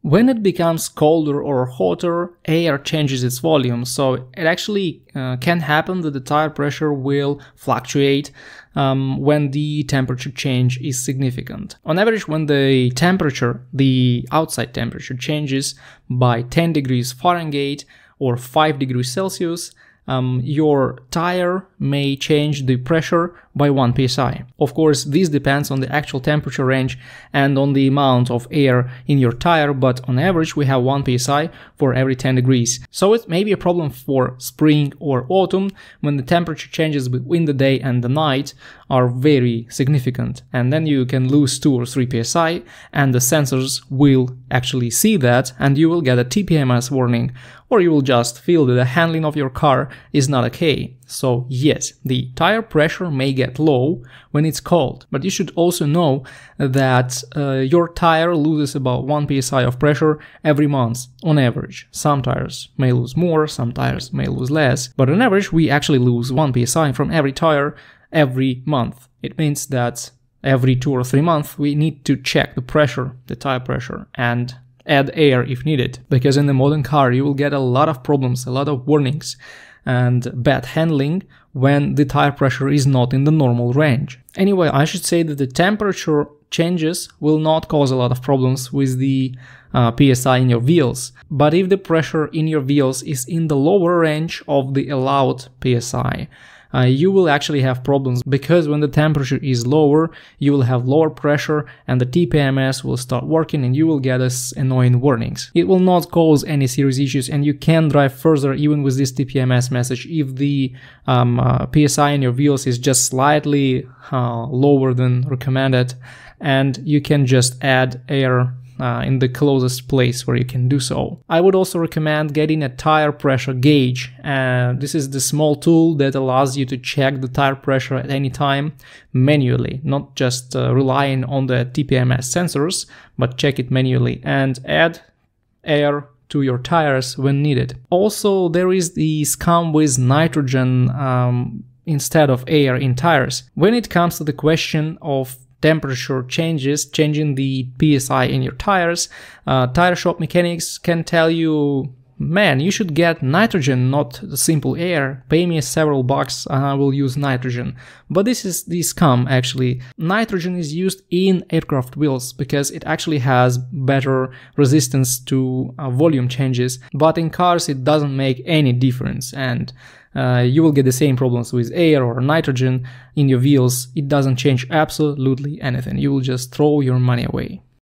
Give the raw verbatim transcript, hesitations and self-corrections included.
When it becomes colder or hotter, air changes its volume, so it actually uh, can happen that the tire pressure will fluctuate um, when the temperature change is significant. On average, when the temperature, the outside temperature, changes by ten degrees Fahrenheit or five degrees Celsius, Um, your tire may change the pressure by one P S I. Of course, this depends on the actual temperature range and on the amount of air in your tire, but on average we have one P S I for every ten degrees. So it may be a problem for spring or autumn when the temperature changes between the day and the night are very significant, and then you can lose two or three P S I and the sensors will actually see that and you will get a T P M S warning, or you will just feel that the handling of your car is not okay. So yes, the tire pressure may get low when it's cold, but you should also know that uh, your tire loses about one P S I of pressure every month on average. Some tires may lose more, some tires may lose less, but on average we actually lose one P S I from every tire every month. It means that every two or three months we need to check the pressure, the tire pressure, and add air if needed, because in the modern car you will get a lot of problems, a lot of warnings and bad handling when the tire pressure is not in the normal range. Anyway, I should say that the temperature changes will not cause a lot of problems with the uh, P S I in your wheels, but if the pressure in your wheels is in the lower range of the allowed P S I, Uh, you will actually have problems, because when the temperature is lower, you will have lower pressure and the T P M S will start working and you will get us annoying warnings. It will not cause any serious issues and you can drive further even with this T P M S message if the um, uh, P S I in your wheels is just slightly uh, lower than recommended, and you can just add air Uh, in the closest place where you can do so. I would also recommend getting a tire pressure gauge. Uh, this is the small tool that allows you to check the tire pressure at any time manually, not just uh, relying on the T P M S sensors, but check it manually and add air to your tires when needed. Also, there is this come with nitrogen um, instead of air in tires. When it comes to the question of temperature changes, changing the P S I in your tires, uh, tire shop mechanics can tell you, man, you should get nitrogen, not the simple air. Pay me several bucks and I will use nitrogen. But this is the scam actually. Nitrogen is used in aircraft wheels because it actually has better resistance to uh, volume changes, but in cars it doesn't make any difference, and Uh, you will get the same problems with air or nitrogen in your wheels. It doesn't change absolutely anything. You will just throw your money away.